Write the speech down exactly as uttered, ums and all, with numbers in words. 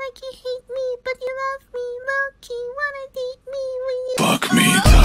like you hate me, but you love me. Low-key, wanna date me when you Fuck me.